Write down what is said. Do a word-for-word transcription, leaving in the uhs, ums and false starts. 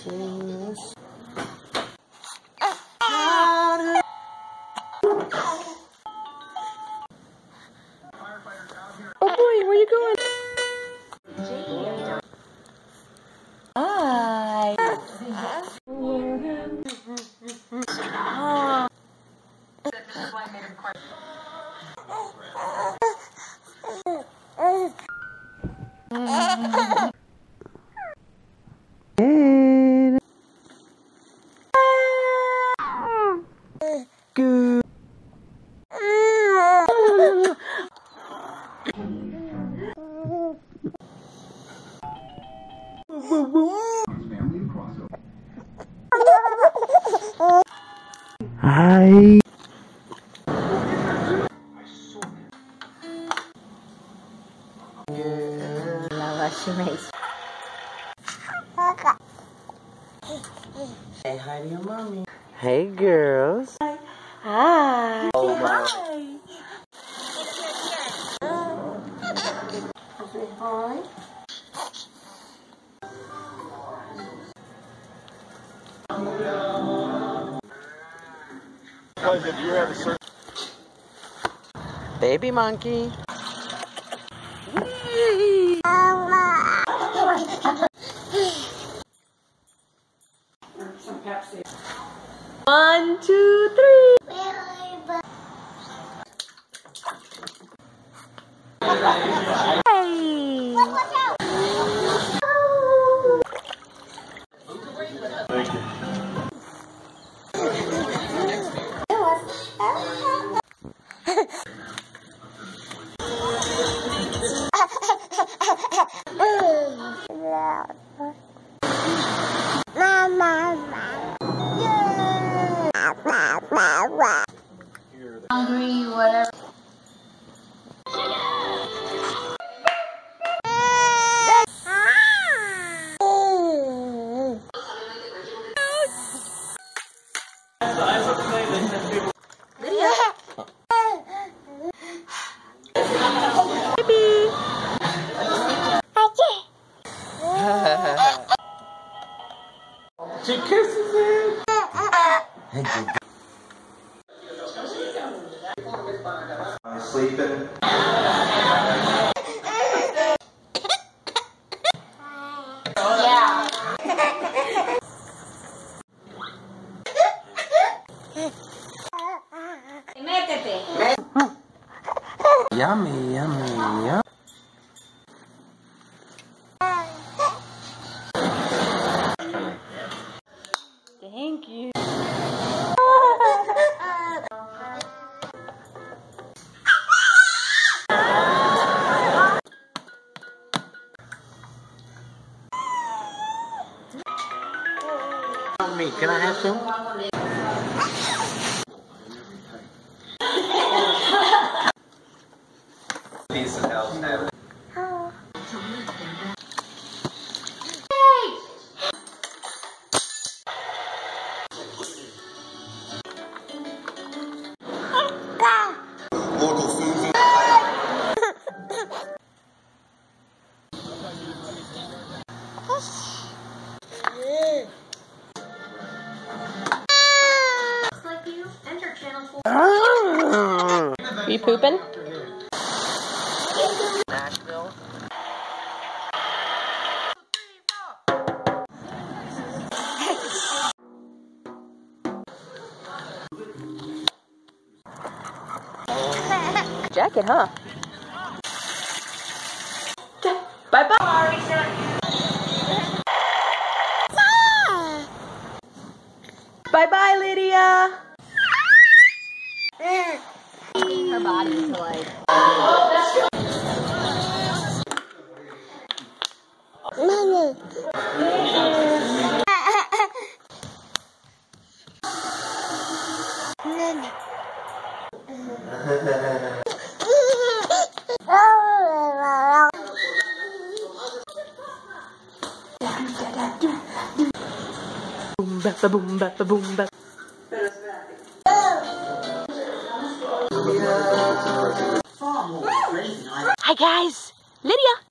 Yes. Oh boy, where you going? Hi. Good. Hi. Love what she makes. Say hi to your mommy. Hey girls. Hi. Hi. Oh, hi. Say hi. Because if you have a certain baby monkey. Some Pepsi. One, two, three. Hey. Thank you. Hungry, whatever. She kisses him. I'm sleeping. Yeah. Métete. Yummy, yummy, yummy. Thank you. Me, can I have some? Piece of house now. Local food. Are you pooping? Nashville. Jacket, huh? Bye bye. Bye bye, Lydia. Her body to like. Mommy. Boom ba ba boom ba ba boom ba. Hi guys, Lydia.